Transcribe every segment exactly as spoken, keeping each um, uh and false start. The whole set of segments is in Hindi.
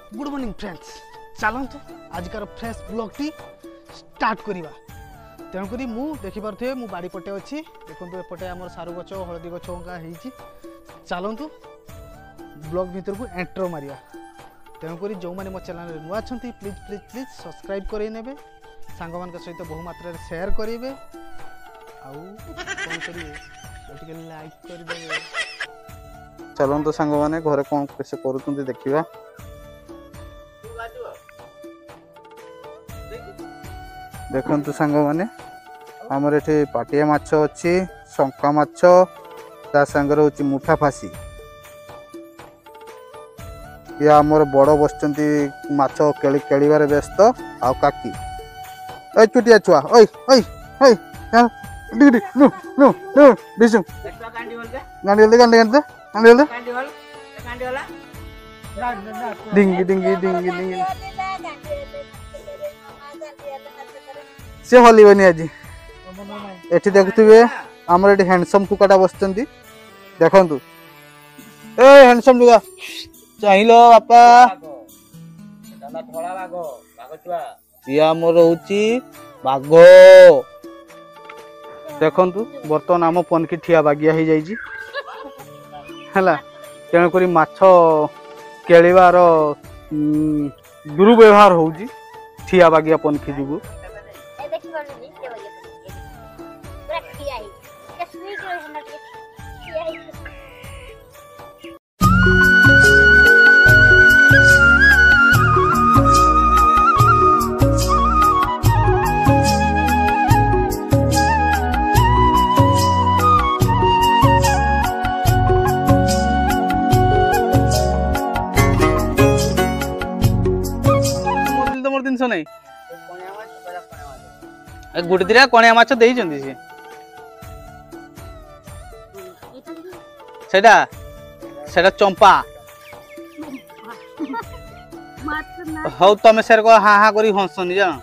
गुड मॉर्निंग फ्रेंड्स चलतु आजकार फ्रेश ब्लॉग टी स्टार्ट करवा तेणुक मु देखिपे मु बाड़ी पटे अच्छी देखो एपटे आम सारू गच हलदी गच होती चलतु ब्लॉग भीतर को एंटर मारिया तेणुक जो मैंने मो चैनल नुआ अच्छा प्लीज प्लीज प्लीज सब्सक्राइब कर सांग मान सहित बहु मात्रा शेयर करेंगे लाइक कर चलते सांग मैंने घरे कौन कैसे कर देखा देखु सांग मैंने आमर ये पाटिया माछ अच्छी शंका माछ ता सांगर हूँ मुठा फासी ये आमर बड़ बसचंती माछ केली केलिबार व्यस्त आ काकी ए चुटिया छुआ ओई ओई ओई डिडी नु नु नु बिसु गांडी होल गांडी गांडी गांडी गांडी होल गांडी होला डिंगी डिंगी डिंगी डिंगी से हलिबनी आज एठी देखुथिबे हमर एठी हैंडसम कुकाटा बसचंती देखंतु ए हैंडसम लुगा चाहिलो बापा एटा धोला बागो बागो छुआ या मोर होची बागो देखंतु बर्तन आम पनकी ठिया बागिया हो जाइजी हला तेणु करी माछ केलिबार दुर्व्यवहार होउजी ठिया बागिया पनकी जुगु गोटे दिरा कणिया माछ दे चंपा हौ तुम सर को हाँ हाँ करी हंसनी जान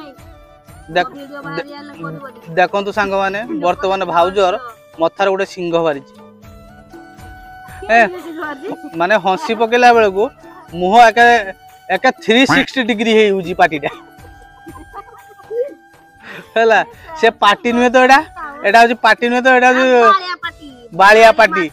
देखु सांग माने बर्तमान भाउजर मथार गोटे सिंह बारी माने हंसी पकेला बेल को मुह एक एक थ्री सिक्सटी डिग्री है पार्टीटा है से पार्टी नुहे तो एटा एटा हूँ पार्टी नुहे तो एटा बालिया पार्टी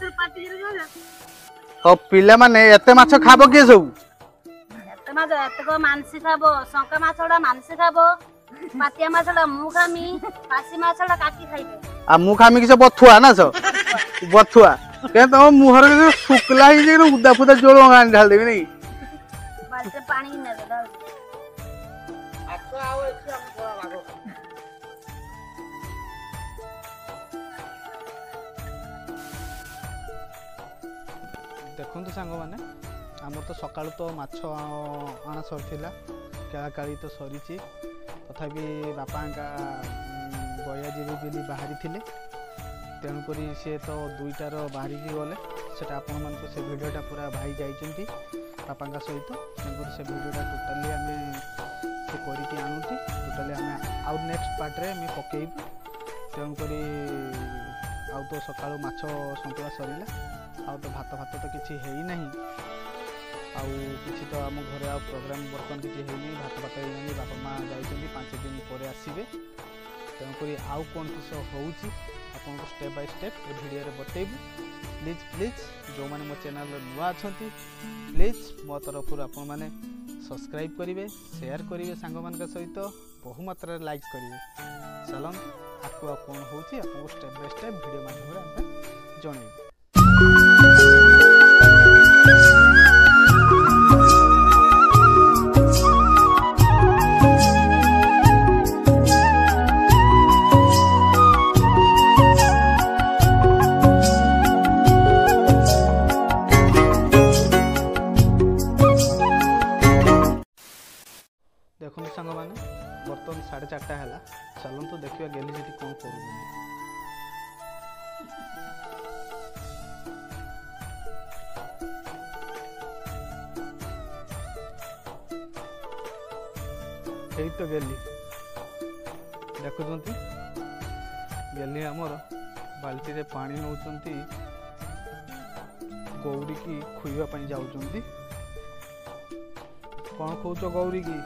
तो पिला माने एते माछ खाबो के सब एते माछ एते को मानसी खाबो शंका माछडा मानसी खाबो पातिया माछडा मु खामी फासी माछडा काकी खाइबे आ मु खामी कि से बथुआ ना सो बथुआ के तो मुहर के सुकला ही जे उदा फुदा जोलो गान ढाल देबे नहीं बाल्टी पानी न डाल आको आओ एछि हम थोड़ा लागो देखु सांग मैंने आम तो सका तो माछ आना सरीला केला काली तो सरी तथापि बापा गया जीवी बिली बाहरी थे तेणुक सी तो दुईटार बाहरिकी गले सेटा आपण मान से भिडटा पूरा भाई जाइए बापा सहित तेणुक से भिडटा टोटाली आम से करके आणुती टोटाली आम आउ नेक्स्ट पार्टे आम पकेबू तेणुक आउ तो सका माछ संतुला सरीला आउ तो भात भात तो किसी है ना आउ किसी तो आम घर आ प्रोग्राम बर्तमान किसी है भात भात है बापा माँ जाइए पांच दिन पर आसवे तेणुक आउ कौन किस हो आपको step by step a video रे बतेबू प्लीज प्लीज जो मैंने मो चैनल नुआ अच्छा प्लीज मो तरफ आपण मैंने सब्सक्राइब करेंगे शेयर करेंगे सांग मान सहित बहु मात्रा लाइक करेंगे चलन आपको कौन हो स्टेप बाय स्टेप वीडियो माध्यम जनइबे देखो सांग मैंने बर्तमान साढ़े चार्टा है चलतु देखा गेली जी कौन कर तो गेली देखुं गेली आमर बाल्टी रे पानी नौ गौरी की खुईवा जाऊँ कौन कौच गौरी की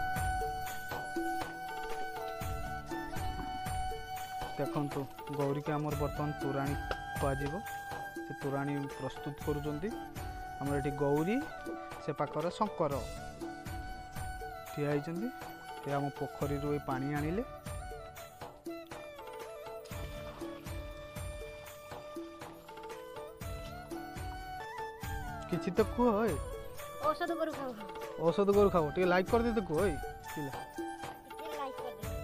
देखु गौरी के आमर बर्तमान तोराणी खुआଯିବ से तोराणी प्रस्तुत करुँच आमर ये गौरी से पाखर शंकर ठिया होती आम पोखरी पानी आनिले किसी तो कुह ओए औषध करू खाऊ औषध करू खाओ टे लाइक कर दे तो कुह ओए पिला लाइक कर दे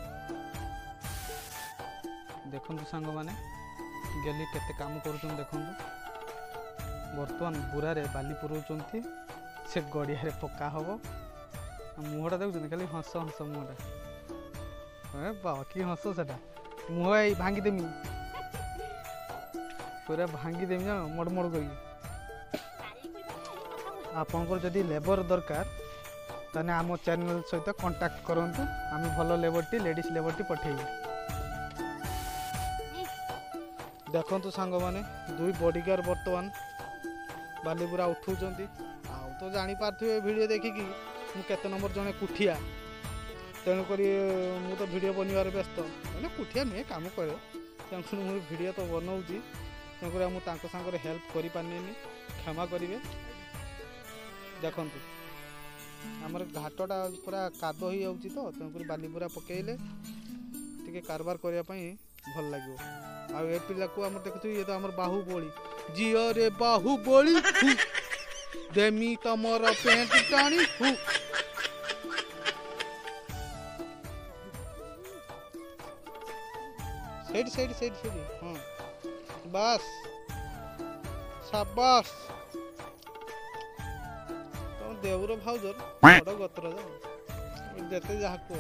देखंतु सांग माने गेली केते काम करूछन देखंतु वर्तमान बुरारे बाली पुरौचंती से गड़िया रे पक्का हबो मुहटा देखुछन खाली हंस हंस मुहटा ए बाबा की हंस सेटा मुह ए भांगी देमी पूरा भांगी देमी जानो मडमड करी आपनकर जदि लेबर दरकार ताने आम चैनल सहित कांटेक्ट करंतु आम भल लेबरटी लेडीज लेबरटी पठेइबु देखंतु सांग माने दुई बॉडीगार्ड वर्तमान बालीपुरा उठौचंती आउ तो जानी पारथिबे वीडियो देखिकी मु केते नंबर जने कुठिया तेणु करी मु तो वीडियो बनवार व्यस्त माने कुठिया नुहे काम करे तेणु मु वीडियो तो बनाऊची तेणु करी मु तांको सांगरे हेल्प करि पारनेनी क्षमा करिवे देखंतु आमर घाटटा पूरा काद हो जाउची तो तेणुकरी बाली पूरा पकेइले टिके कारबार करिया पई भल लागियो आ ए पिला को हमर देखु ये तो हमर बाहुबली जियो रे बाहुबली देमी तमर पेंट टाणी हु सेड सेड सेड सेड हां बस शाबाश देवर भाउजर बड़ गत्र देते जहा को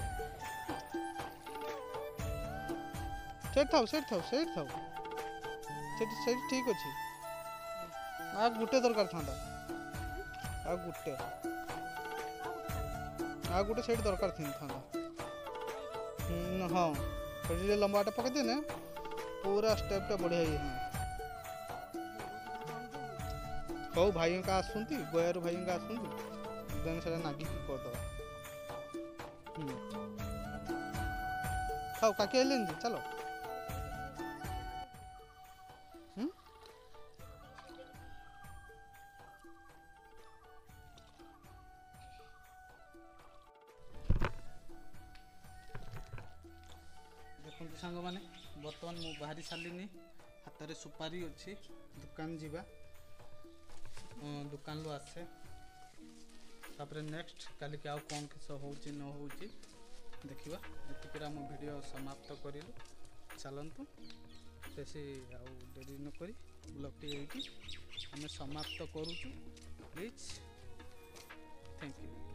सेठ थाओ सेठ थाओ सेठ थाओ सेठ सेठ ठीक अच्छे आ गुटे दरकार था आ गुटे आ गुटे सेठ दरकार थी था हाँ सेठ लंबाटा पकड़ दे ना पूरा स्टेपटा बढ़िया ये हौ भाई का आसुंती गोयारू भाई का आसुंती देन से नागी की कर दो खाओ काके लेन चलो देखो सांग माने बर्तमान मु बाहरी सारिनी हाथ में सुपारी अच्छी दुकान जीवा दुकान लो आसे तापर नेक्स्ट काली के आउ कौन किस होची न होची देखिबा एतिक आम वीडियो समाप्त करिलु चलंतु बेसी आउ देरी न करी ब्लॉगटी एठी हमें समाप्त करूछु प्लीज थैंक यू।